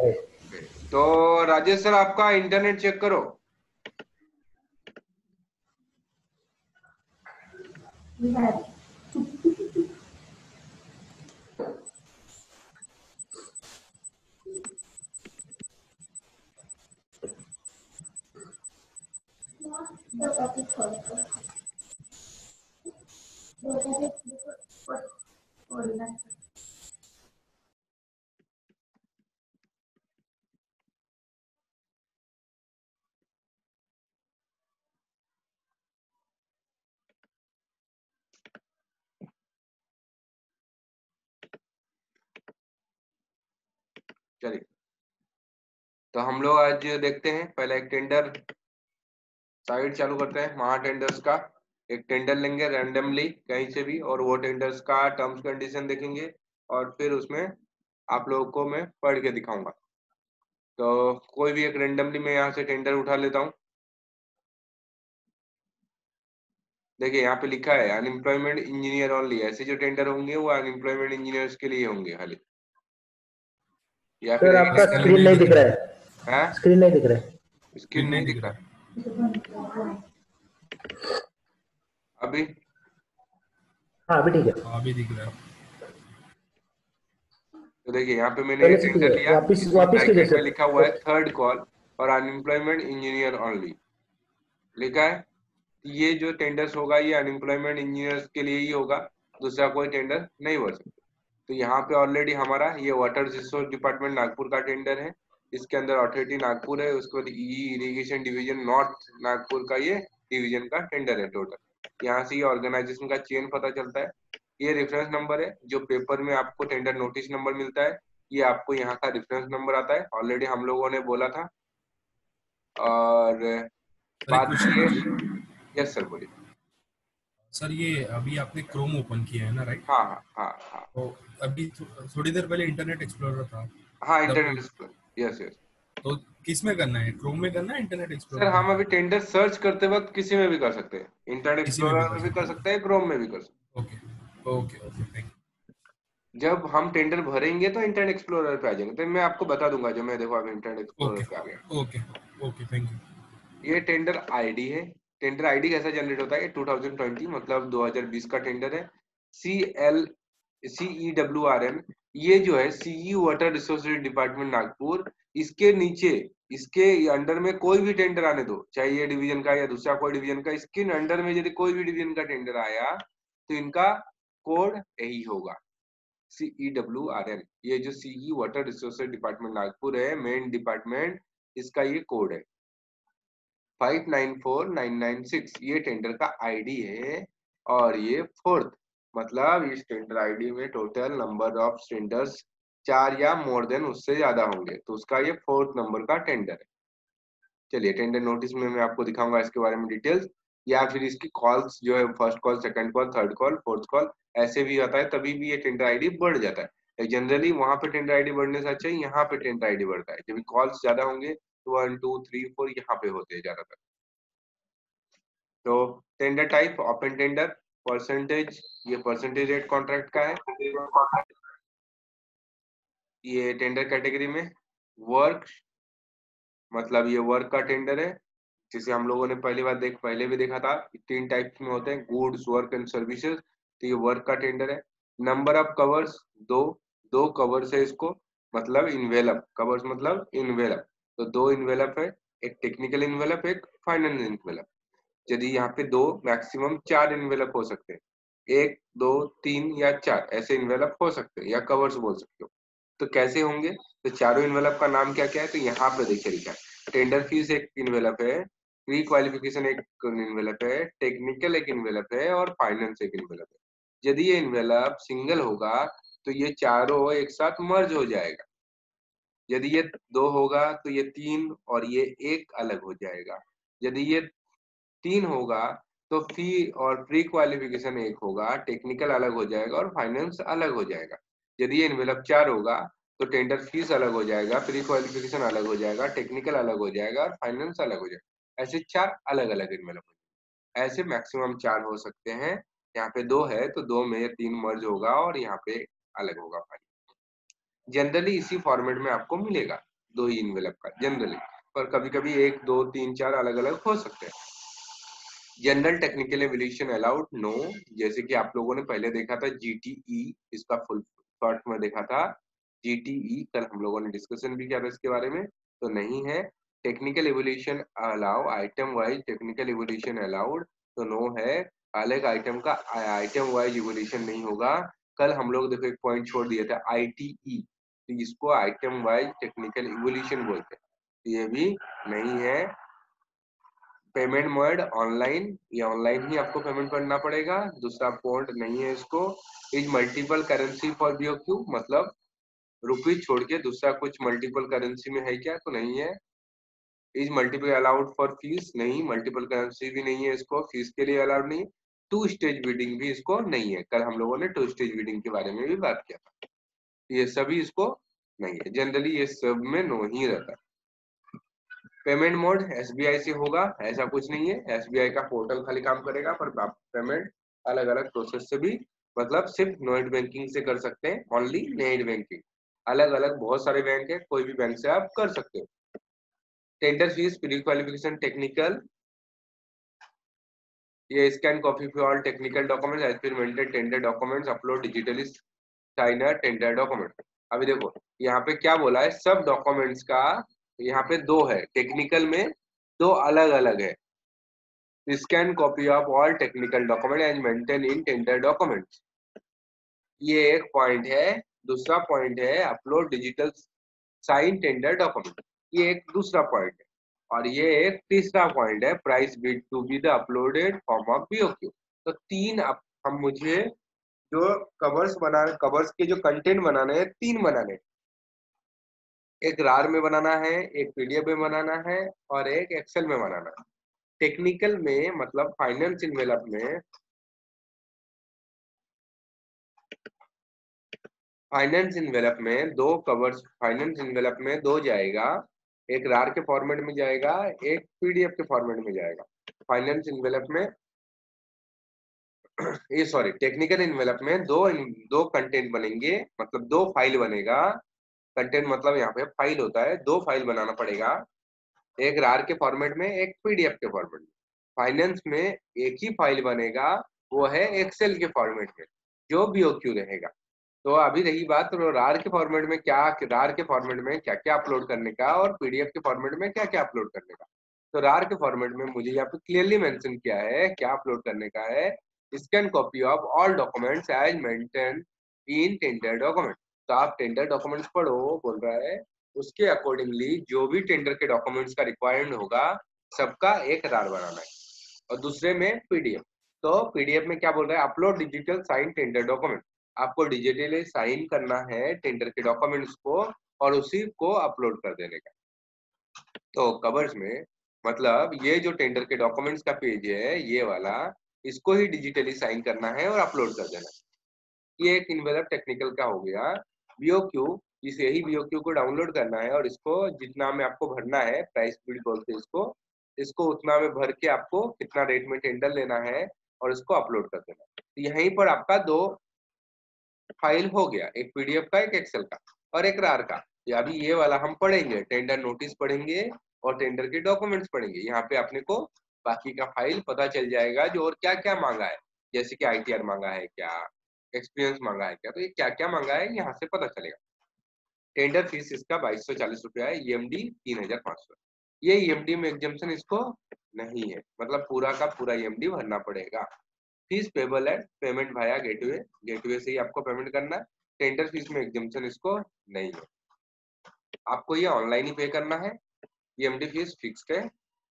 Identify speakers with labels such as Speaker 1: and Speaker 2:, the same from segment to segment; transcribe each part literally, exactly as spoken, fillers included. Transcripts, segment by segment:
Speaker 1: तो राजेश सर आपका internet check करो। चलिए, तो हम लोग आज देखते हैं। पहले एक टेंडर साइट चालू करते हैं, महा टेंडर्स का। एक टेंडर लेंगे रैंडमली कहीं से भी, और वो टेंडर्स का टर्म्स कंडीशन देखेंगे, और फिर उसमें आप लोगों को मैं पढ़ के दिखाऊंगा। तो कोई भी एक रैंडमली मैं यहाँ से टेंडर उठा लेता हूँ। देखिए यहाँ पे लिखा है अनएम्प्लॉयमेंट इंजीनियर ओनली। ऐसे जो टेंडर होंगे वो अनएम्प्लॉयमेंट इंजीनियर्स के लिए होंगे खाली, या फिर
Speaker 2: सर आपका स्क्रीन नहीं दिख रहा है, स्क्रीन नहीं दिख रहा है।
Speaker 1: स्क्रीन नहीं दिख रहा अभी?
Speaker 2: हाँ अभी ठीक है।
Speaker 3: हाँ अभी दिख रहा है।
Speaker 1: तो देखिए यहाँ पे मैंने ये
Speaker 2: पहले से
Speaker 1: टेंडर लिया,
Speaker 2: वापस
Speaker 1: इसमें
Speaker 2: वापस कीजिए
Speaker 1: ब्रैकेट में
Speaker 2: सर।
Speaker 1: लिखा हुआ है थर्ड कॉल और अनएम्प्लॉयमेंट इंजीनियर ओनली लिखा है। ये जो टेंडर्स होगा ये अनएम्प्लॉयमेंट इंजीनियर्स के लिए ही होगा, दूसरा कोई टेंडर नहीं भर सकता। तो यहाँ पे ऑलरेडी हमारा ये वाटर रिसोर्स डिपार्टमेंट नागपुर का टेंडर है। इसके अंदर अथॉरिटी नागपुर है, उसके बाद E irrigation division north Nagpur का ये डिवीजन का टेंडर है टोटल। यहाँ से ये ऑर्गेनाइजेशन का चेन पता चलता है। ये रेफरेंस नंबर है, जो पेपर में आपको टेंडर नोटिस नंबर मिलता है, ये आपको यहाँ का रेफरेंस नंबर आता है। ऑलरेडी हम लोगों ने बोला था। और
Speaker 3: सर एक
Speaker 1: बात
Speaker 3: क्वेश्चन
Speaker 1: ये,
Speaker 3: पूछिए।
Speaker 1: यस सर बोलिए।
Speaker 3: सर ये अभी आपने क्रोम ओपन किया है ना, राइट?
Speaker 1: हाँ हाँ हाँ हाँ
Speaker 3: तो अभी थो, थोड़ी देर पहले इंटरनेट एक्सप्लोरर था।
Speaker 1: हाँ
Speaker 3: तब
Speaker 1: इंटरनेट एक्सप्लोरर, यस यस।
Speaker 3: तो किस में करना है, क्रोम में करना है, इंटरनेट
Speaker 1: सर
Speaker 3: एक्सप्लोरर में
Speaker 1: हम अभी
Speaker 3: करना है?
Speaker 1: टेंडर सर्च करते वक्त किसी में भी कर सकते हैं, इंटरनेट
Speaker 3: किसी में भी
Speaker 1: एक्सप्लोरर
Speaker 3: कर
Speaker 1: में भी कर
Speaker 3: सकते
Speaker 1: सकते हैं, क्रोम में भी कर सकते
Speaker 3: हैं। ओके ओके ओके, थैंक
Speaker 1: हैं। जब हम टेंडर भरेंगे तो इंटरनेट एक्सप्लोरर पे आ जाएंगे, तो मैं आपको बता दूंगा। जो मैं देखो अभी इंटरनेट
Speaker 3: यू।
Speaker 1: एक्सप्लोरर
Speaker 3: ओके
Speaker 1: पे आ गया।
Speaker 3: Okay okay, thank you.
Speaker 1: ये टेंडर आईडी है। टेंडर आईडी कैसा जनरेट होता है? टू थाउजेंड ट्वेंटी मतलब दो हज़ार बीस का टेंडर है। C L C E W R N, ये जो है CE water resources department Nagpur. इसके नीचे, इसके अंडर में कोई भी टेंडर आने दो, चाहे ये डिवीजन का या दूसरा कोई डिवीजन का, इसके अंडर में यदि कोई भी डिवीजन का टेंडर आया तो इनका कोड यही होगा, सीई डब्ल्यू आर एन। ये जो CE water resources department Nagpur है, मेन डिपार्टमेंट, इसका ये कोड है five nine four nine nine six. ये टेंडर का आईडी है। और ये फोर्थ, मतलब इस टेंडर आईडी में टोटल नंबर ऑफ टेंडर्स चार या मोर देन उससे ज्यादा होंगे, तो उसका ये फोर्थ नंबर का टेंडर है। चलिए टेंडर नोटिस में मैं आपको दिखाऊंगा इसके बारे में डिटेल्स, या फिर इसकी कॉल्स जो है first call, second call, third call, fourth call ऐसे भी आता है, तभी भी ये टेंडर आईडी बढ़ जाता है। जनरली वहां पे टेंडर आईडी बढ़ने से अच्छा यहाँ पे टेंडर आईडी बढ़ता है। जब कॉल्स ज्यादा होंगे तो वन टू थ्री फोर यहाँ पे होते हैं ज्यादातर। तो tender type open tender, percentage, ये परसेंटेज रेट कॉन्ट्रैक्ट का है। ये टेंडर कैटेगरी में वर्क, मतलब ये वर्क का टेंडर है, जिसे हम लोगों ने पहली बार देख पहले भी देखा था। तीन टाइप्स में होते हैं, गुड्स, वर्क एंड सर्विसेज। तो ये वर्क का टेंडर है। नंबर ऑफ कवर्स, दो दो कवर्स है इसको, मतलब इन्वेलप, कवर्स मतलब इन्वेलप। तो दो इन्वेलप है, एक टेक्निकल इन्वेलप, एक फाइनेंस इन्वेलप। यदि यहाँ पे दो, मैक्सिमम चार इन्वेलप हो सकते हैं, एक दो तीन या चार ऐसे इन्वेलप हो सकते हैं, या कवर्स बोल सकते हो। तो कैसे होंगे? तो चारों इन्वेलप का नाम क्या क्या है? तो यहाँ पे देखिए लिखा है, टेंडर फीस एक इन्वेलप है, प्री क्वालिफिकेशन एक इन्वेलप है, टेक्निकल एक इन्वेलप है, और फाइनेंस एक इन्वेलप है। यदि ये इन्वेलप सिंगल होगा तो ये चारों एक साथ मर्ज हो जाएगा। यदि ये दो होगा तो ये तीन और ये एक अलग हो जाएगा। यदि ये तीन होगा तो फी और प्री क्वालिफिकेशन एक होगा, टेक्निकल अलग हो जाएगा और फाइनेंस अलग हो जाएगा। यदि ये इन्वेलप चार होगा तो टेंडर फीस अलग हो जाएगा, प्री क्वालिफिकेशन अलग हो जाएगा, टेक्निकल अलग हो जाएगा और फाइनेंस अलग हो जाएगा। ऐसे चार अलग अलग इन्वेलप हो जाएगा। ऐसे मैक्सिमम चार हो सकते हैं। यहाँ पे दो है तो दो में तीन मर्ज होगा और यहाँ पे अलग होगा। जनरली इसी फॉर्मेट में आपको मिलेगा। दो ही इन्वेलप का जनरली, पर कभी कभी एक दो तीन चार अलग अलग हो सकते हैं। General technical evaluation allowed no, जैसे कि आप लोगों ने पहले देखा था जीटीई, इसका फुल शॉर्ट में देखा था जीटीई, कल हम लोगों ने डिस्कशन भी किया था इसके बारे में, तो नहीं है। Technical evaluation allow item wise technical evaluation allowed, तो नो है। अलग आइटम का आइटम वाइज एवोल्यूशन नहीं होगा। कल हम लोग देखो एक पॉइंट छोड़ दिए थे आईटीई, तो इसको आइटम वाइज टेक्निकल एवोल्यूशन बोलते हैं, तो ये भी नहीं है। पेमेंट मोड ऑनलाइन, ये ऑनलाइन ही आपको पेमेंट करना पड़ेगा, दूसरा पोर्ट नहीं है इसको। Is multiple currency for BOQ, मतलब रुपीज छोड़ के दूसरा कुछ मल्टीपल करेंसी में है क्या, तो नहीं है। Is multiple allowed for fee, नहीं, मल्टीपल करेंसी भी नहीं है इसको, फीस के लिए अलाउड नहीं। टू स्टेज बिडिंग भी इसको नहीं है, कल हम लोगों ने टू स्टेज बिडिंग के बारे में भी बात किया था, ये सभी इसको नहीं है। जनरली ये सब में नो ही रहता है। पेमेंट मोड एसबीआई से होगा, ऐसा कुछ नहीं है, एसबीआई का पोर्टल खाली काम करेगा, पर आप पेमेंट अलग अलग प्रोसेस से भी, मतलब सिर्फ नेट बैंकिंग से कर सकते हैं, ओनली नेट बैंकिंग। अलग अलग बहुत सारे बैंक है, कोई भी बैंक से आप कर सकते हो। Tender fee pre qualification technical, ये scan copy for all technical documents as per maintained tender documents upload digitally signer tender document. अभी देखो यहाँ पे क्या बोला है, सब डॉक्यूमेंट्स का यहाँ पे दो है, टेक्निकल में दो अलग अलग है। Scan copy of all technical document as maintain in tender documents, ये एक पॉइंट है। दूसरा पॉइंट है upload digital sign tender document, ये एक दूसरा पॉइंट है। और ये एक तीसरा पॉइंट है, price bid to be the uploaded form of BOQ. तो तीन अप, हम मुझे जो कवर्स बनाने, कवर्स के जो कंटेंट बनाने हैं, तीन बनाने हैं। एक रार में बनाना है, एक पीडीएफ में बनाना है, और एक एक्सेल में बनाना है। टेक्निकल में मतलब फाइनेंस इन्वेलप में, फाइनेंस इन्वेलप में दो कवर्स, फाइनेंस इन्वेलप में दो जाएगा, एक रार के फॉर्मेट में जाएगा, एक पीडीएफ के फॉर्मेट में जाएगा। फाइनेंस इन्वेलप में ये सॉरी टेक्निकल इन्वेलप में दो दो कंटेंट बनेंगे, मतलब दो फाइल बनेगा। कंटेंट मतलब यहाँ पे फाइल होता है, दो फाइल बनाना पड़ेगा, एक रार के फॉर्मेट में, एक पीडीएफ के फॉर्मेट में। फाइनेंस में एक ही फाइल बनेगा, वो है एक्सेल के फॉर्मेट में, जो बीओक्यू रहेगा। तो अभी रही बात तो रार के फॉर्मेट में क्या, रार के फॉर्मेट में क्या क्या अपलोड करने का, और पीडीएफ के फॉर्मेट में क्या क्या अपलोड करने का। तो रार के फॉर्मेट में मुझे यहाँ पे क्लियरली मेंशन किया है क्या अपलोड करने का है, scan copy of all documents as maintain in tender document. तो आप टेंडर डॉक्यूमेंट्स पढ़ो, बोल रहा है उसके अकॉर्डिंगली जो भी टेंडर के डॉक्यूमेंट्स का रिक्वायरमेंट होगा, सबका एक रार बनाना है, और दूसरे में पीडीएफ। तो पीडीएफ में क्या बोल रहा है, upload digital sign tender document, आपको डिजिटली साइन करना है टेंडर के डॉक्यूमेंट्स को, और उसी को अपलोड कर देने का। तो कवर्स में मतलब ये जो टेंडर के डॉक्यूमेंट्स का पेज है, ये वाला, इसको ही डिजिटली साइन करना है और अपलोड कर देना है। ये एक इन्वेलप टेक्निकल का हो गया। बीओक्यू, इस यही बीओक्यू को डाउनलोड करना है, और इसको जितना में आपको भरना है, प्राइस बिड बोलते हैं इसको, इसको उतना में भर के आपको कितना रेट में टेंडर लेना है, और इसको अपलोड कर देना। तो यहीं पर आपका दो फाइल हो गया, एक पीडीएफ का, एक एक्सेल का, और एक रार का। या अभी ये वाला हम पढ़ेंगे, टेंडर नोटिस पढ़ेंगे और टेंडर के डॉक्यूमेंट्स पढ़ेंगे। यहाँ पे अपने को बाकी का फाइल पता चल जाएगा, जो और क्या क्या मांगा है, जैसे कि आईटीआर मांगा है क्या, एक्सपीरियंस मांगा है क्या, तो ये क्या क्या मांगा है यहाँ से पता चलेगा। टेंडर फीस इसका बाईस सौ चालीस रुपया है, ईएमडी तीन हजार पाँच सौ। ये ईएमडी में एग्जम्पशन इसको नहीं है, मतलब पूरा का पूरा ईएमडी भरना पड़ेगा। फीस पेबल है, पेमेंट भाया गेटवे, गेटवे से ही आपको पेमेंट करना है। टेंडर फीस में एग्जम्पशन इसको नहीं है, आपको ये ऑनलाइन ही पे करना है। ईएमडी फीस फिक्स्ड है,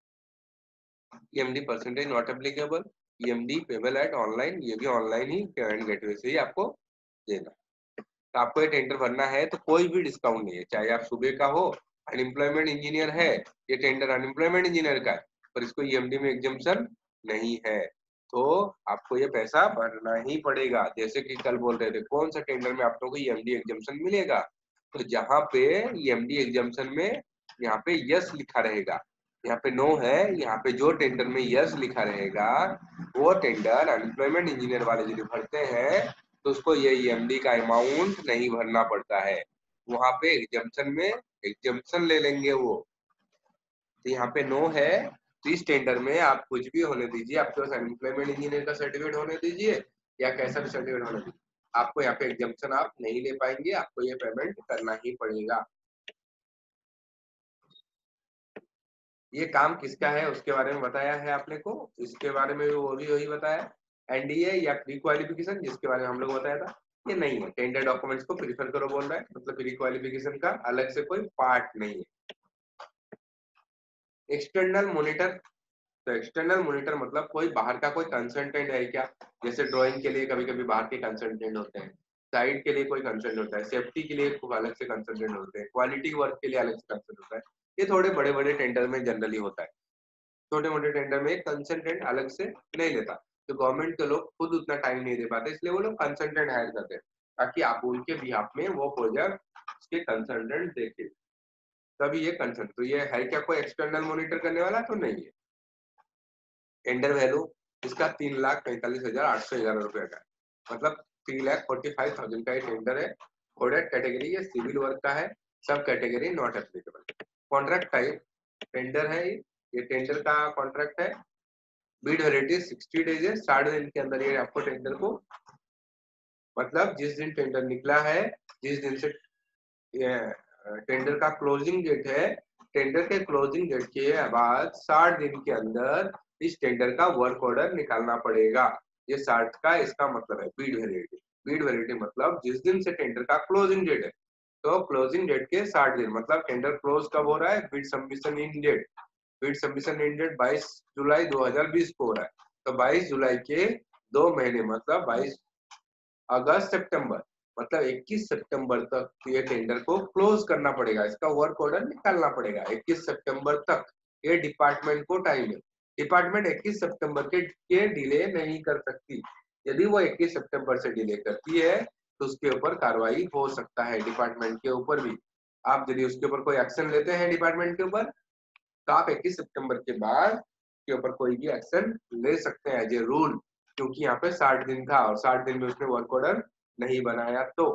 Speaker 1: EMD percentage not applicable, EMD payable at online, ये भी ऑनलाइन ही पेमेंट गेटवे से ही आपको देना। तो आपको ये टेंडर भरना है, तो कोई भी डिस्काउंट नहीं है, चाहे आप सुबह का हो, अनएम्प्लॉयमेंट इंजीनियर है, ये टेंडर अनएम्प्लॉयमेंट इंजीनियर का है, पर इसको ईएमडी में एग्जम्पशन नहीं है, तो आपको ये पैसा भरना ही पड़ेगा। जैसे कि कल बोल रहे थे, कौन सा टेंडर में आप लोगों को ईएमडी एग्जम्पशन मिलेगा, तो जहाँ पे ईएमडी एग्जम्पशन में यहाँ पे यस लिखा रहेगा, यहाँ पे नो है, यहाँ पे जो टेंडर में यस लिखा रहेगा, वो टेंडर अनएम्प्लॉयमेंट इंजीनियर वाले यदि भरते हैं, तो उसको ये ईएमडी का अमाउंट नहीं भरना पड़ता है। वहां पे एग्जाम्पशन में एग्जाम्पशन ले लेंगे वो। तो यहाँ पे नो है, तो इस टेंडर में आप कुछ भी होने दीजिए, आपके पास अनएम्प्लॉयमेंट इंजीनियर का सर्टिफिकेट होने दीजिए या कैसा भी सर्टिफिकेट होने दीजिए, आपको यहाँ पे एग्जाम्पशन आप नहीं ले पाएंगे, आपको ये पेमेंट करना ही पड़ेगा। ये काम किसका है उसके बारे में बताया है आपने को, इसके बारे में वो भी वही बताया, एनडीए या प्री क्वालिफिकेशन जिसके बारे में हम लोग बताया था, ये नहीं है। टेंडर डॉक्यूमेंट्स को प्रीफर करो बोल रहा है, मतलब प्री क्वालिफिकेशन का अलग से कोई पार्ट नहीं है। एक्सटर्नल मॉनिटर, तो एक्सटर्नल मॉनिटर मतलब कोई बाहर का कोई कंसल्टेंट है क्या, जैसे ड्राइंग के लिए कभी कभी बाहर के कंसल्टेंट होते हैं, साइड के लिए कोई कंसल्टेंट होता है, सेफ्टी के लिए अलग से कंसल्टेंट होते हैं, क्वालिटी वर्क के लिए अलग से कंसल्टेंट होता है। ये थोड़े बड़े बड़े टेंडर में जनरली होता है, छोटे मोटे टेंडर में कंसल्टेंट अलग से नहीं लेता। तो गवर्नमेंट के लोग खुद उतना टाइम नहीं दे पाते, इसलिए वो लोग कंसल्टेंट हायर करते हैं ताकि आप उनके बिहाफ में वो प्रोजेक्ट के कंसल्टेंट देखे, तभी ये कंसल्ट। तो ये है क्या कोई एक्सटर्नल मॉनिटर करने वाला, तो नहीं है। टेंडर वैल्यू इसका तीन लाख पैंतालीस हजार आठ सौ ग्यारह रुपए का है, मतलब three lakh forty five thousand का ये टेंडर है। कोडेड कैटेगरी ये सिविल वर्क का है, sub category not applicable. Contract type tender है, ये टेंडर का कॉन्ट्रैक्ट है। बीड वैलिडिटी सिक्सटी डेज है, साठ दिन के अंदर ये आपको टेंडर को, मतलब जिस दिन टेंडर निकला है, जिस दिन से टेंडर का क्लोजिंग डेट है, टेंडर के क्लोजिंग डेट के बाद साठ दिन के अंदर इस टेंडर का वर्क ऑर्डर निकालना पड़ेगा। ये साठ का इसका मतलब है बीड वैलिडिटी। बीड वैलिडिटी मतलब जिस दिन से टेंडर का क्लोजिंग डेट है, तो क्लोजिंग डेट के साठ दिन, मतलब टेंडर क्लोज कब हो रहा है, bid submission in date, bid submission in date बाईस जुलाई दो हज़ार बीस को हो रहा है, तो बाईस जुलाई के दो महीने मतलब बाईस अगस्त सितंबर, मतलब इक्कीस सितंबर तक ये टेंडर को क्लोज करना पड़ेगा, इसका वर्क ऑर्डर निकालना पड़ेगा इक्कीस सितंबर तक। ये डिपार्टमेंट को टाइम है, डिपार्टमेंट इक्कीस सितंबर के, के डिले नहीं कर सकती। यदि वो इक्कीस सितंबर से डिले करती है तो उसके ऊपर कार्रवाई हो सकता है, डिपार्टमेंट के ऊपर भी। आप यदि उसके ऊपर कोई एक्शन लेते हैं डिपार्टमेंट के ऊपर, तो आप इक्कीस सितंबर के बाद के ऊपर कोई भी एक्शन ले सकते हैं एज ए रूल, क्योंकि यहाँ पे साठ दिन था और साठ दिन में उसने वर्क ऑर्डर नहीं बनाया। तो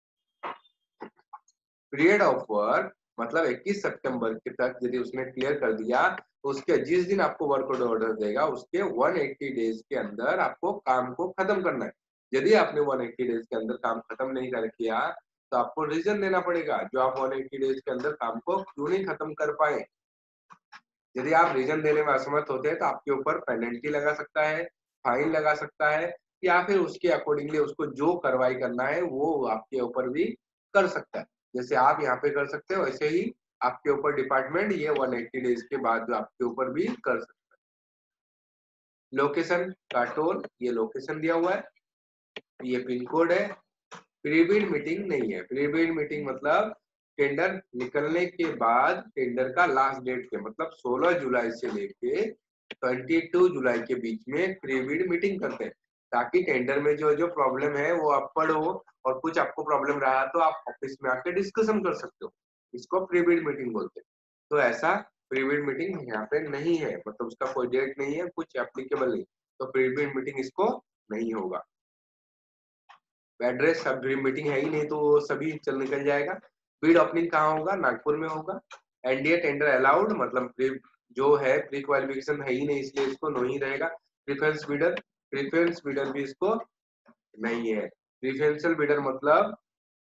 Speaker 1: पीरियड ऑफ वर्क मतलब इक्कीस सितंबर के तक यदि उसने क्लियर कर दिया, तो उसके जिस दिन आपको वर्क ऑर्डर देगा उसके एक सौ अस्सी डेज के अंदर आपको काम को खत्म करना है। यदि आपने एक सौ अस्सी डेज के अंदर काम खत्म नहीं कर किया तो आपको रीजन देना पड़ेगा, जो आप एक सौ अस्सी डेज के अंदर काम को क्यों नहीं खत्म कर पाए। यदि आप रीजन देने में असमर्थ होते हैं तो आपके ऊपर पेनल्टी लगा सकता है, फाइन लगा सकता है, या फिर उसके अकॉर्डिंगली उसको जो कार्रवाई करना है वो आपके ऊपर भी कर सकता है। जैसे आप यहाँ पे कर सकते हो, वैसे ही आपके ऊपर डिपार्टमेंट ये एक सौ अस्सी डेज के बाद जो आपके ऊपर भी कर सकता है। लोकेशन का टोल, ये लोकेशन दिया हुआ है, ये पिन कोड है। प्रीबिड मीटिंग नहीं है, प्रीबिड मीटिंग मतलब टेंडर निकलने के बाद टेंडर का लास्ट डेट के मतलब सोलह जुलाई से लेके बाईस जुलाई के बीच में प्रीबिड मीटिंग करते हैं, ताकि टेंडर में जो जो प्रॉब्लम है वो आप पढ़ो और कुछ आपको प्रॉब्लम रहा तो आप ऑफिस में आके डिस्कशन कर सकते हो, इसको प्रीबिड मीटिंग बोलते हैं। तो ऐसा प्रीबिड मीटिंग यहाँ पे नहीं है, मतलब उसका कोई डेट नहीं है, कुछ एप्लीकेबल नहीं, तो प्रीबिड मीटिंग इसको नहीं होगा। एड्रेस सब ड्रीम मीटिंग है ही नहीं तो वो सभी चल निकल जाएगा। बिड ओपनिंग कहाँ होगा, नागपुर में होगा। एनडीए टेंडर अलाउड मतलब जो है प्री क्वालिफिकेशन है ही नहीं, इसलिए इसको नहीं रहेगा। प्रेफरेंस बिडर, प्रेफरेंस बिडर भी इसको नहीं है। प्रेफरेंशियल बिडर मतलब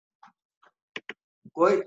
Speaker 1: कोई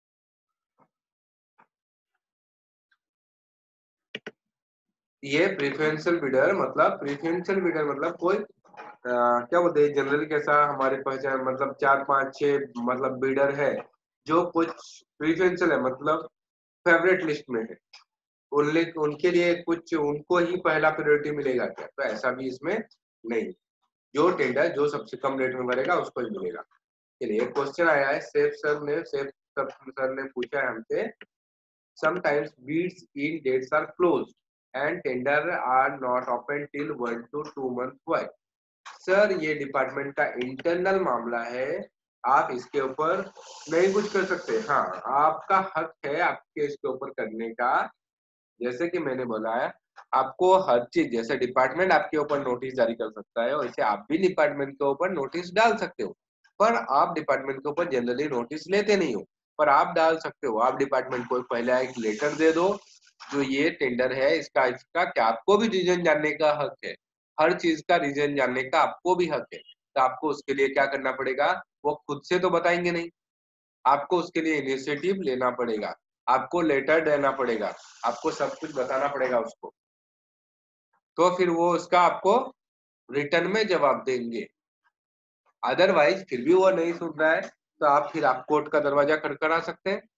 Speaker 1: ये प्रेफरेंशियल बिडर मतलब प्रेफरेंशियल बिडर मतलब कोई आ, क्या बोलते हैं जनरली कैसा हमारे पहचान मतलब चार पांच छह मतलब बिडर है जो कुछ प्रेफरेंशियल है मतलब फेवरेट लिस्ट में है, उनके उनके लिए कुछ उनको ही पहला प्रायोरिटी मिलेगा क्या, तो ऐसा भी इसमें नहीं। जो टेंडर जो सबसे कम रेट में भरेगा उसको ही मिलेगा। चलिए एक क्वेश्चन आया है, सेफ सर ने सेफ सर ने पूछा है हमसे, sometimes bids in dates are closed and tender are not open till one to two months why? Sir ये डिपार्टमेंट का इंटरनल मामला है, आप इसके ऊपर नहीं कुछ कर सकते। हाँ आपका हक है आपके इसके ऊपर करने का, जैसे कि मैंने बोला है आपको हर चीज, जैसे डिपार्टमेंट आपके ऊपर नोटिस जारी कर सकता है वैसे आप भी डिपार्टमेंट के ऊपर नोटिस डाल सकते हो। पर आप डिपार्टमेंट के ऊपर जनरली नोटिस लेते नहीं हो, पर आप डाल सकते हो। आप डिपार्टमेंट को पहले एक लेटर दे दो, जो ये टेंडर है इसका इसका क्या, आपको भी रीजन जानने का हक है, हर चीज का रीजन जानने का आपको भी हक है। तो आपको उसके लिए क्या करना पड़ेगा, वो खुद से तो बताएंगे नहीं, आपको उसके लिए इनिशिएटिव लेना पड़ेगा, आपको लेटर देना पड़ेगा, आपको सब कुछ बताना पड़ेगा उसको, तो फिर वो उसका आपको रिटर्न में जवाब देंगे। अदरवाइज फिर भी वो नहीं सुन रहा है तो आप फिर आप कोर्ट का दरवाजा खटखटा सकते हैं,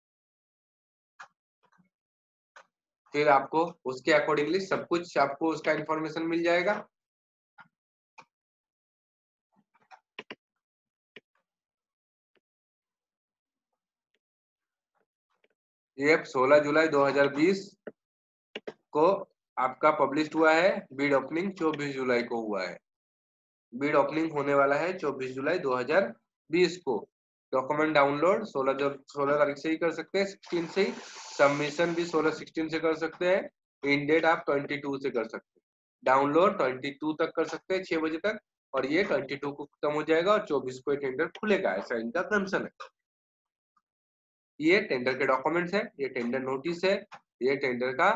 Speaker 1: फिर आपको उसके अकॉर्डिंगली सब कुछ आपको उसका इंफॉर्मेशन मिल जाएगा। ये सोलह जुलाई दो हज़ार बीस को आपका पब्लिश हुआ है, बिड ओपनिंग चौबीस जुलाई को हुआ है, बिड ओपनिंग होने वाला है चौबीस जुलाई दो हज़ार बीस को। डॉक्यूमेंट डाउनलोड सोलह सोलह तारीख से ही कर सकते हैं, सोलह से ही, सबमिशन भी सोलह सोलह से कर सकते हैं, इन डेट आप बाईस से कर सकते हैं, डाउनलोड बाईस तक कर सकते हैं छह बजे तक, और ये बाईस को खत्म हो जाएगा और चौबीस को टेंडर खुलेगा, ऐसा इनका कंसर्न है। ये टेंडर के डॉक्यूमेंट्स है, ये टेंडर नोटिस है, ये टेंडर का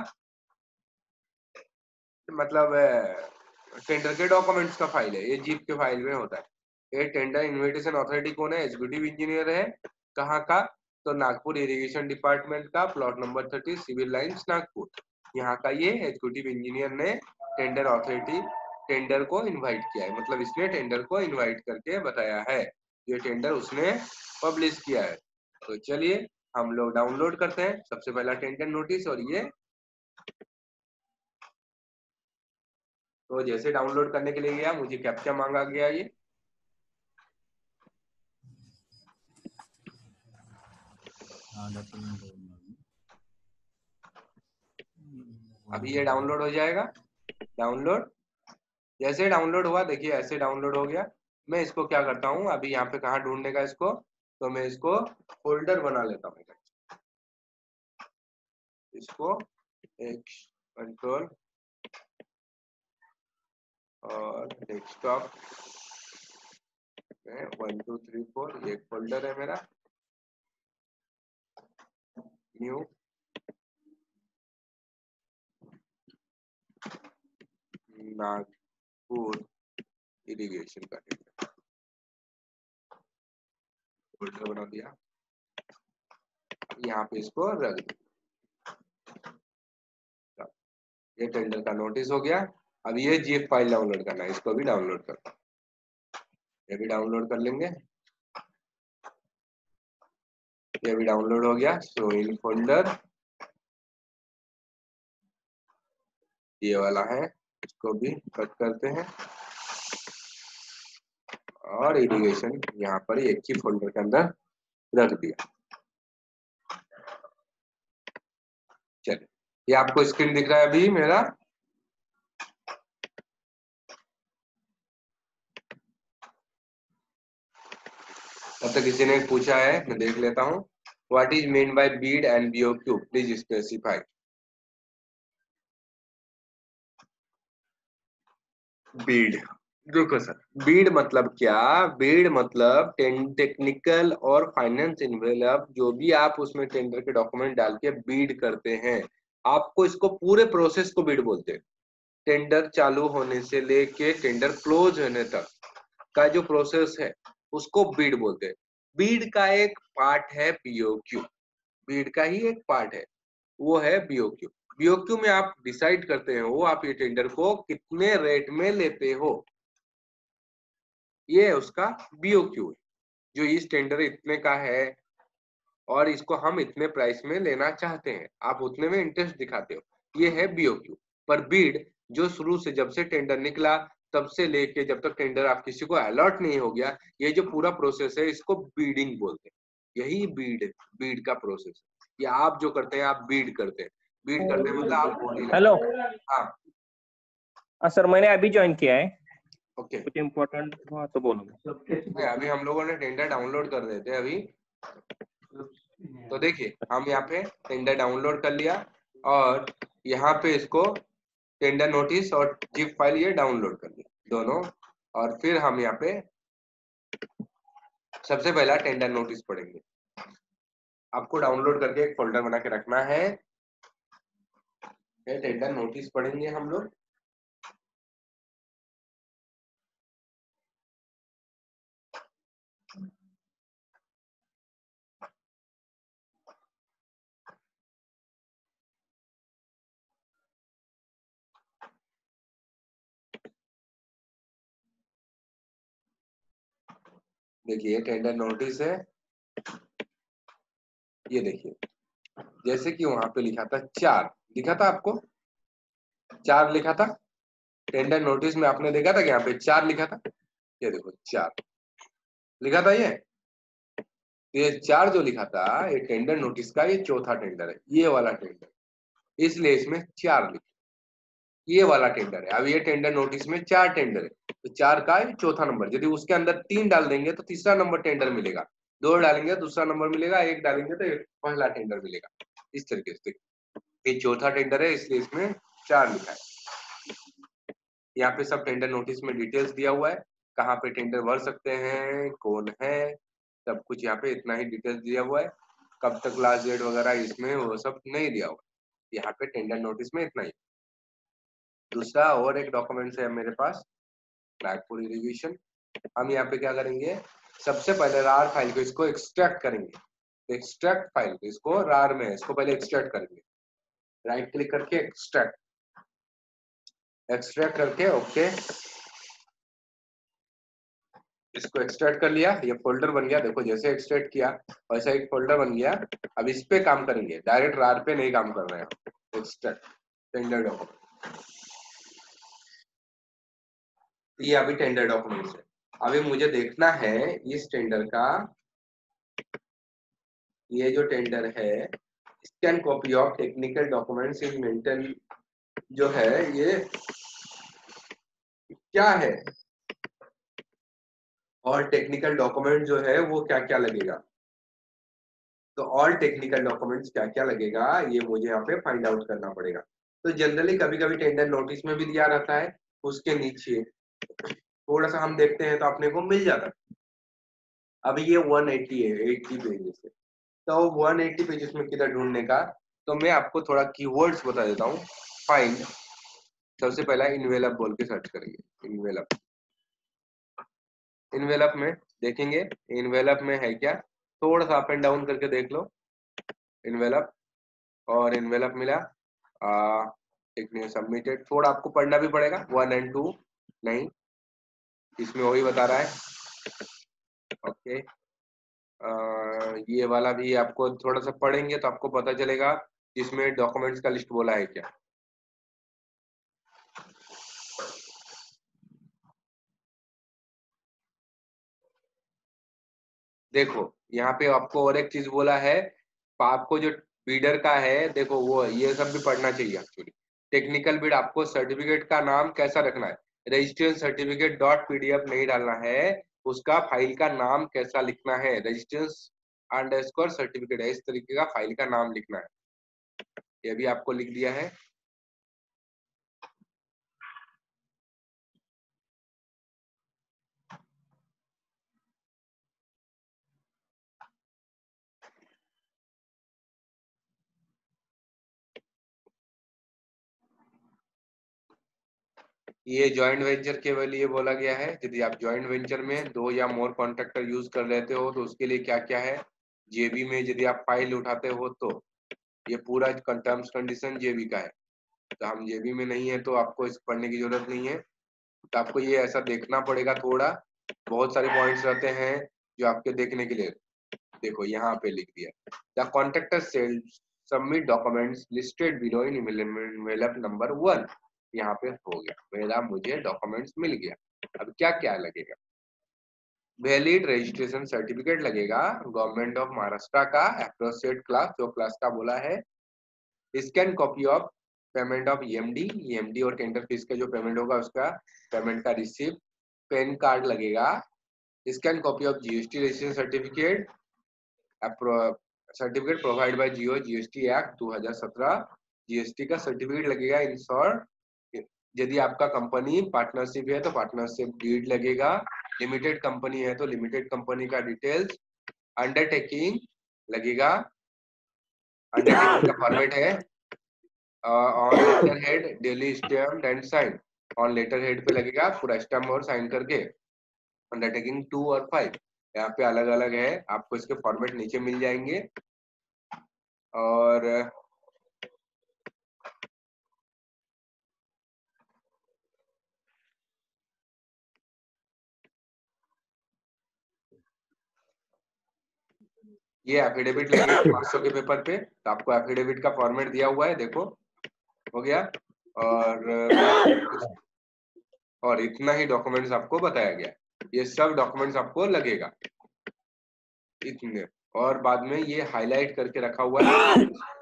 Speaker 1: मतलब टेंडर के डॉक्यूमेंट्स का फाइल है, ये जीप के फाइल में होता है। ये टेंडर इन्विटेशन अथॉरिटी कौन है, एग्जीक्यूटिव इंजीनियर है, कहाँ का, तो नागपुर इरिगेशन डिपार्टमेंट का, प्लॉट नंबर तीस सिविल लाइंस नागपुर, यहाँ का ये एग्जीक्यूटिव इंजीनियर ने टेंडर अथॉरिटी टेंडर को इनवाइट किया है, मतलब इसने टेंडर को इनवाइट करके बताया है, ये टेंडर उसने पब्लिश किया है। तो चलिए हम लोग डाउनलोड करते हैं सबसे पहला टेंडर नोटिस, और ये तो जैसे डाउनलोड करने के लिए गया मुझे कैप्चा मांगा गया, ये अभी ये डाउनलोड हो जाएगा। डाउनलोड जैसे डाउनलोड हुआ, देखिए ऐसे डाउनलोड हो गया। मैं इसको क्या करता हूँ, अभी यहाँ पे कहाँ ढूंढने का इसको, तो मैं इसको फोल्डर बना लेता हूँ, इसको एक कंट्रोल और डेस्कटॉप में वन टू थ्री फोर एक फोल्डर है मेरा, न्यू नागपुर इरिगेशन का टेंडर, फोल्डर बना दिया, यहाँ पे इसको रख दिया, ये टेंडर का नोटिस हो गया। अब ये जीएफ फाइल डाउनलोड करना है, इसको भी डाउनलोड करना है, ये भी डाउनलोड कर लेंगे, ये भी डाउनलोड हो गया। सो इन फोल्डर ये वाला है, इसको भी कट करते हैं, और इरिगेशन यहाँ पर एक ही फोल्डर के अंदर रख दिया। चलिए ये आपको स्क्रीन दिख रहा है अभी मेरा, तब तक किसी ने पूछा है मैं देख लेता हूँ, what is mean by Beed and BOQ, please specify. Beed, देखो सर, बीड मतलब क्या, बीड मतलब टेक्निकल और फाइनेंस इन्वेलप, जो भी आप उसमें टेंडर के डॉक्यूमेंट डाल के बीड करते हैं, आपको इसको पूरे प्रोसेस को बीड बोलते हैं। टेंडर चालू होने से लेके टेंडर क्लोज होने तक का जो प्रोसेस है उसको बीड बोलते हैं। बीड का एक पार्ट है बीओक्यू, बीड का ही एक पार्ट है वो है बीओक्यू। बीओक्यू में आप डिसाइड करते हो आप ये टेंडर को कितने रेट में लेते हो, ये उसका बीओक्यू है, जो इस टेंडर इतने का है और इसको हम इतने प्राइस में लेना चाहते हैं, आप उतने में इंटरेस्ट दिखाते हो, ये है बीओक्यू। पर बीड जो शुरू से जब से टेंडर निकला तब से लेके जब तक टेंडर आप किसी को अलॉट नहीं हो गया, ये जो पूरा प्रोसेस है इसको बीडिंग बोलते हैं, यही बीड बीड का प्रोसेस है। ये आप जो करते हैं आप बीड करते हैं, बीड करते हैं मतलब आप बोली।
Speaker 4: हेलो,
Speaker 1: हाँ
Speaker 4: सर मैंने अभी ज्वाइन किया है,
Speaker 1: ओके,
Speaker 4: कुछ इम्पोर्टेंट हुआ तो बोलो।
Speaker 1: अभी हम लोगों ने टेंडर डाउनलोड कर देते हैं अभी, तो देखिए हम यहाँ पे टेंडर डाउनलोड कर लिया और यहाँ पे इसको टेंडर नोटिस और जिप फाइल ये डाउनलोड कर लिया दोनों, और फिर हम यहाँ पे सबसे पहला टेंडर नोटिस पढ़ेंगे। आपको डाउनलोड करके एक फोल्डर बना के रखना है। टेंडर नोटिस पढ़ेंगे हम लोग। देखिए टेंडर नोटिस है, ये देखिए जैसे कि वहां पे लिखा था चार, लिखा था आपको चार लिखा था टेंडर नोटिस में, आपने देखा था कि यहाँ पे चार लिखा था, ये देखो चार लिखा था। ये ये चार जो लिखा था ये टेंडर नोटिस का ये चौथा टेंडर है, ये वाला टेंडर, इसलिए इसमें चार लिखा, ये वाला टेंडर है। अब ये टेंडर नोटिस में चार टेंडर है, तो चार का ये चौथा नंबर। यदि उसके अंदर तीन डाल देंगे तो तीसरा नंबर टेंडर मिलेगा, दो डालेंगे दूसरा नंबर मिलेगा, एक डालेंगे तो एक पहला टेंडर मिलेगा। इस तरीके से ये चौथा टेंडर है, इसलिए इसमें चार लिखा है। यहाँ पे सब टेंडर नोटिस में डिटेल्स दिया हुआ है, कहाँ पे टेंडर भर सकते हैं, कौन है, सब कुछ यहाँ पे इतना ही डिटेल्स दिया हुआ है। कब तक लास्ट डेट वगैरह इसमें वो सब नहीं दिया हुआ, यहाँ पे टेंडर नोटिस में इतना ही। दूसरा और एक डॉक्यूमेंट्स है मेरे पास, नागपुर इरिगेशन। हम यहाँ पे क्या करेंगे, सबसे पहले रार फाइल को इसको एक्सट्रैक्ट करेंगे। एक्सट्रैक्ट फाइल इसको रार में इसको पहले एक्सट्रैक्ट करेंगे, राइट क्लिक करके एक्सट्रैक्ट, एक्सट्रैक्ट करके ओके, इसको एक्सट्रैक्ट कर लिया, ये फोल्डर बन गया। देखो जैसे एक्सट्रैक्ट किया वैसा एक फोल्डर बन गया। अब इस पे काम करेंगे, डायरेक्ट रार पे नहीं काम कर रहे हैं। एक्सट्रैक्ट टेंडर डॉक्यूमेंट, ये अभी टेंडर डॉक्यूमेंट्स है। अभी मुझे देखना है इस टेंडर का, ये जो टेंडर है scan copy of technical documents in maintain, जो है ये क्या है, और टेक्निकल डॉक्यूमेंट जो है वो क्या क्या लगेगा। तो ऑल टेक्निकल डॉक्यूमेंट्स क्या क्या लगेगा ये मुझे यहाँ पे फाइंड आउट करना पड़ेगा। तो जनरली कभी कभी टेंडर नोटिस में भी दिया रहता है, उसके नीचे थोड़ा सा हम देखते हैं तो अपने को मिल जाता है। अभी ये एक सौ अस्सी है, अस्सी पेजेस है, तो एक सौ अस्सी पेजेस में किधर ढूंढने का, तो मैं आपको थोड़ा कीवर्ड्स बता देता हूँ। फाइंड, सबसे पहला इनवेलप बोल के सर्च करेंगे। इनवेलप, इनवेलप में देखेंगे इनवेलप में है क्या, थोड़ा सा अप एंड डाउन करके देख लो इनवेलप, और इनवेलप मिला। टेक्निक सबमिटेड, थोड़ा आपको पढ़ना भी पड़ेगा, वन एंड टू नहीं, इसमें वही बता रहा है। ओके, आ, ये वाला भी आपको थोड़ा सा पढ़ेंगे तो आपको पता चलेगा इसमें डॉक्यूमेंट्स का लिस्ट बोला है क्या। देखो यहाँ पे आपको और एक चीज बोला है, आपको जो बीडर का है देखो वो ये सब भी पढ़ना चाहिए एक्चुअली। टेक्निकल बीड, आपको सर्टिफिकेट का नाम कैसा रखना है, रजिस्ट्रेशन सर्टिफिकेट डॉट पीडीएफ नहीं डालना है, उसका फाइल का नाम कैसा लिखना है, रजिस्ट्रेशन अंडरस्कोर सर्टिफिकेट है, इस तरीके का फाइल का नाम लिखना है। ये भी आपको लिख दिया है। ये जॉइंट वेंचर के लिए बोला गया है, यदि आप जॉइंट वेंचर में दो या मोर कॉन्ट्रैक्टर यूज कर लेते हो तो उसके लिए क्या क्या है। जेबी में यदि आप फाइल उठाते हो तो ये पूरा टर्म्स कंडीशन जेबी का है, तो हम जेबी में नहीं है तो आपको इस पढ़ने की जरूरत नहीं है। तो आपको ये ऐसा देखना पड़ेगा, थोड़ा बहुत सारे पॉइंट्स रहते हैं जो आपके देखने के लिए। देखो यहाँ पे लिख दिया, the contractor cell submit documents listed below in envelope number one, यहाँ पे हो गया मेरा, मुझे डॉक्यूमेंट्स मिल गया। अब क्या क्या लगेगा, वैलिड रजिस्ट्रेशन सर्टिफिकेट लगेगा गवर्नमेंट ऑफ महाराष्ट्र का, एप्रोसिएट क्लास जो क्लास का बोला है, scan copy of payment of EMD, EMD और टेंडर फीस का जो पेमेंट होगा उसका पेमेंट का रिसिप्ट, पैन कार्ड लगेगा, scan copy of GST registration certificate, certificate provide by Jio GST act दो हज़ार सत्रह, जीएसटी का सर्टिफिकेट लगेगा। इन शॉर्ट यदि आपका कंपनी पार्टनरशिप है तो पार्टनरशिप डीड लगेगा, लिमिटेड कंपनी है तो लिमिटेड कंपनी का डिटेल्स, अंडरटेकिंग लगेगा, अंडरटेकिंग का फॉर्मेट है on later head daily stamped and sign, on later head पे लगेगा पूरा स्टैम्प और साइन करके। अंडरटेकिंग टू और फाइव यहाँ पे अलग अलग है, आपको इसके फॉर्मेट नीचे मिल जाएंगे। और ये एफिडेविट लगेगा पाँच सौ के पेपर पे, तो आपको एफिडेविट का फॉर्मेट दिया हुआ है, देखो हो गया। और और इतना ही डॉक्यूमेंट्स आपको बताया गया, ये सब डॉक्यूमेंट्स आपको लगेगा इतने। और बाद में ये हाईलाइट करके रखा हुआ है,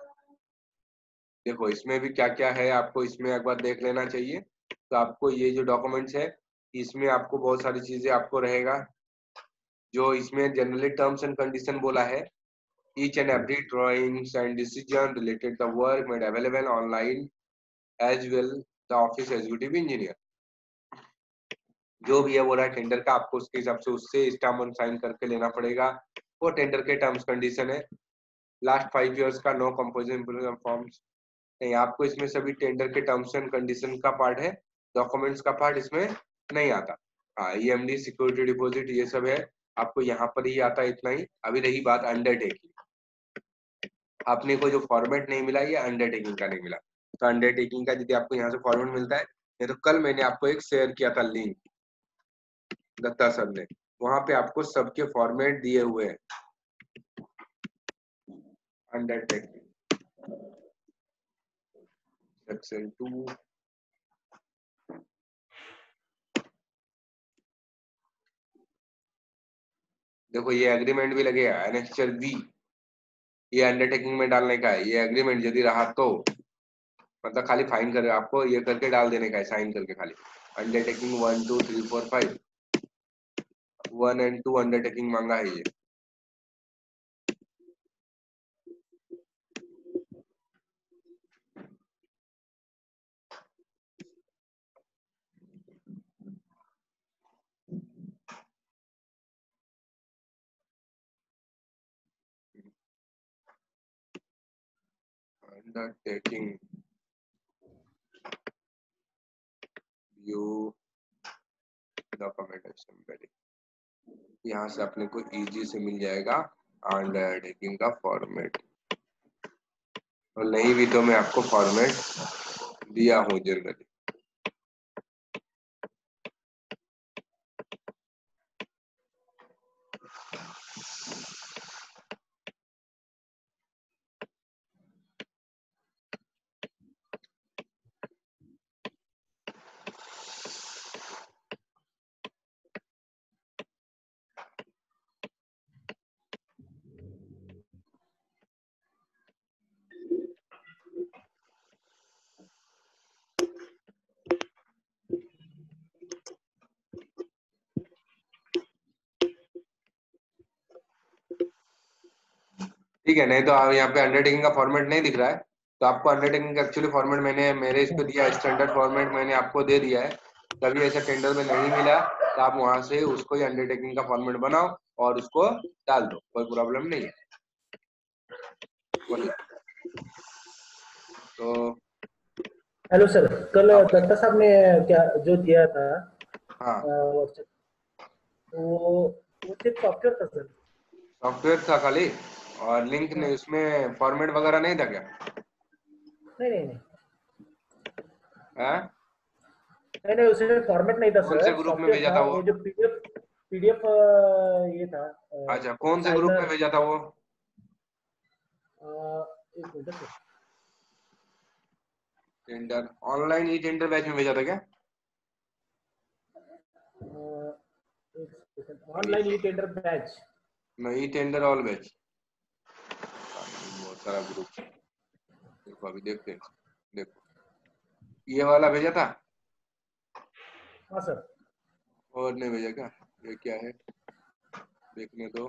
Speaker 1: देखो इसमें भी क्या क्या है आपको इसमें एक बार देख लेना चाहिए। तो आपको ये जो डॉक्यूमेंट्स है इसमें आपको बहुत सारी चीजें आपको रहेगा, जो इसमें जनरली टर्म्स एंड कंडीशन बोला है, each and every drawings and decision related the work made available online as well the office executive engineer, जो भी है वो रहा टेंडर का, आपको उसके हिसाब से उससे स्टाम्प और साइन करके लेना पड़ेगा। वो टेंडर के टर्म्स कंडीशन है। लास्ट फाइव इयर्स का नो कंपोजिशन फॉर्म्स नहीं, आपको इसमें सभी टेंडर के टर्म्स एंड कंडीशन का पार्ट है, डॉक्यूमेंट्स का पार्ट इसमें नहीं आता। हाँ, ईएमडी सिक्योरिटी डिपॉजिट ये सब है, आपको यहाँ पर ही आता है इतना ही। अभी रही बात अंडरटेकिंग, आपने को जो फॉर्मेट नहीं मिला ये अंडरटेकिंग का नहीं मिला, तो अंडरटेकिंग का यदि आपको यहाँ से फॉर्मेट मिलता है, ये तो कल मैंने आपको एक शेयर किया था लिंक दत्ता सर ने, वहां पे आपको सबके फॉर्मेट दिए हुए हैं। अंडरटेकिंग सेक्शन टू, देखो ये एग्रीमेंट भी लगेगा एनेक्चर बी, ये अंडरटेकिंग में डालने का है। ये एग्रीमेंट यदि रहा तो मतलब खाली फाइन कर आपको ये करके डाल देने का है, साइन करके खाली। Undertaking one two three four five, one and to undertaking मांगा है ये। अंडरटेकिंग व्यू डॉक्यूमेंटेशन, यहाँ से अपने को इजी से मिल जाएगा अंडरटेकिंग का फॉर्मेट, और नहीं भी तो मैं आपको फॉर्मेट दिया हूँ जनरली। ठीक है, नहीं तो आप यहाँ पे अंडरटेकिंग का फॉर्मेट नहीं दिख रहा है, तो आपको अंडरटेकिंग का एक्चुअली फॉर्मेट मैंने मेरे इस पे दिया, स्टैंडर्ड फॉर्मेट मैंने आपको दे दिया है। कभी ऐसा टेंडर में नहीं मिला तो आप वहां से उसको ही अंडरटेकिंग का फॉर्मेट बनाओ और उसको डाल दो, कोई प्रॉब्लम नहीं है। तो
Speaker 2: हेलो सर, कल
Speaker 1: हाँ,
Speaker 2: दत्ता साहब ने क्या जो दिया था
Speaker 1: हाँ
Speaker 2: व्हाट्सएप, वो वो सिर्फ सॉफ्टवेयर था सर?
Speaker 1: सॉफ्टवेयर था खाली, और लिंक
Speaker 2: हाँ।
Speaker 1: नहीं, उसमें फॉर्मेट वगैरह नहीं था क्या?
Speaker 2: नहीं नहीं नहीं
Speaker 1: है?
Speaker 2: नहीं नहीं उसमें फॉर्मेट नहीं था
Speaker 1: कौन से
Speaker 2: सर,
Speaker 1: ग्रुप में
Speaker 2: सॉफ्टवेयर
Speaker 1: भेजा
Speaker 2: था
Speaker 1: था वो?
Speaker 2: वो जो पीडीएफ पीडीएफ ये था।
Speaker 1: अच्छा, कौन से ग्रुप में
Speaker 2: साइनर,
Speaker 1: भेजा था वो?
Speaker 2: एक मिनट सर,
Speaker 1: टेंडर ऑनलाइन ही टेंडर बैच में भेजा था क्या?
Speaker 2: Online e tender batch.
Speaker 1: नहीं, टेंडर ऑल बैच, बहुत सारा ग्रुप। देखो अभी देखते हैं, देखो ये वाला भेजा था
Speaker 2: हाँ सर।
Speaker 1: और नहीं भेजा क्या? ये क्या है देखने दो।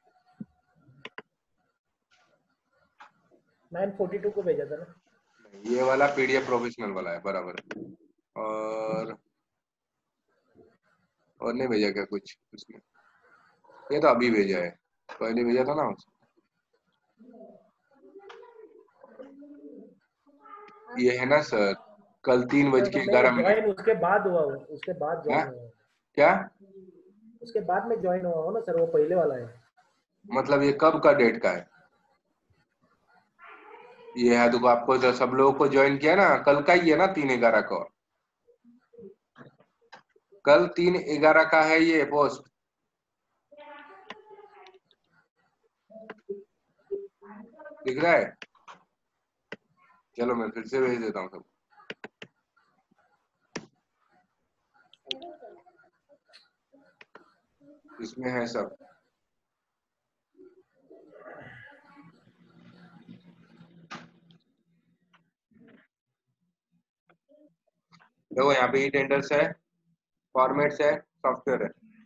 Speaker 2: नाइन फोर्टी टू को भेजा था ना?
Speaker 1: नहीं, ये वाला पीडीएफ प्रोफेशनल वाला है बराबर। और और नहीं भेजा क्या कुछ उसमें? ये तो अभी भेजा है, पहले भेजा था ना उसने। ये है ना सर, कल तीन बज के ग्यारह मिनट।
Speaker 2: ज्वाइन उसके बाद हुआ हूँ, उसके बाद ज्वाइन हुआ हूँ।
Speaker 1: क्या?
Speaker 2: उसके बाद में ज्वाइन हुआ हूँ ना सर, वो पहले वाला है।
Speaker 1: मतलब ये कब का डेट का है? ये है तो आपको जो सब लोगों को ज्वाइन किया ना, कल का ही है ना, तीन ग्यारह को। कल तीन ग्यारह का है ये पोस्ट। दिख रहा है? चलो मैं फिर से भेज देता हूँ सब। इसमें है सब। देखो यहाँ पे ई टेंडर्स है, फॉर्मेट्स है, सॉफ्टवेयर है।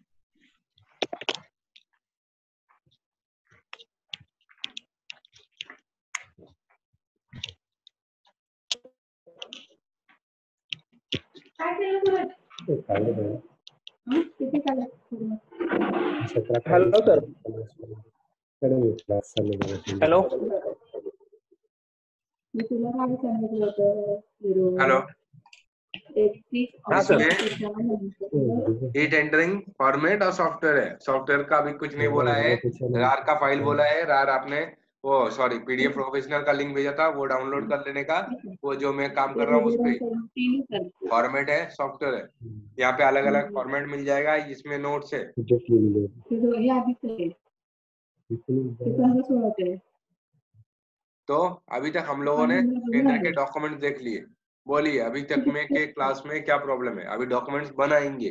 Speaker 4: Hello sir. Hello
Speaker 1: hello.
Speaker 4: हाँ सर।
Speaker 1: ई टेंडरिंग फॉर्मेट और सॉफ्टवेयर है। सॉफ्टवेयर का अभी कुछ नहीं बोला है, रार का फाइल बोला है। रार आपने वो सॉरी पीडीएफ प्रोफेशनल का लिंक भेजा था, वो डाउनलोड कर लेने का, वो जो मैं काम कर रहा हूँ उस पे। फॉर्मेट है, सॉफ्टवेयर है। यहाँ पे अलग अलग फॉर्मेट मिल जाएगा, इसमें नोट्स है। तो अभी तक हम लोगों ने टेंडर के डॉक्यूमेंट देख लिए। बोलिए अभी तक में के क्लास में क्या प्रॉब्लम है? अभी डॉक्यूमेंट्स बनाएंगे।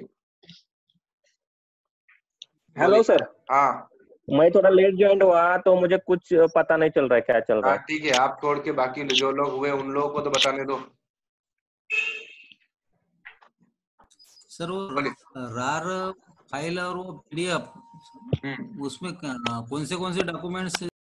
Speaker 4: Hello sir.
Speaker 1: हाँ
Speaker 4: मैं थोड़ा लेट ज्वाइन हुआ तो मुझे कुछ पता नहीं चल रहा है क्या चल रहा
Speaker 1: हाँ
Speaker 4: है।
Speaker 1: ठीक है, आप छोड़ के बाकी जो लोग हुए उन लोगों को तो बताने दो।
Speaker 5: सर वो रार फाइल और वो पीडीएफ, उसमें कौन से कौन से डॉक्यूमेंट्स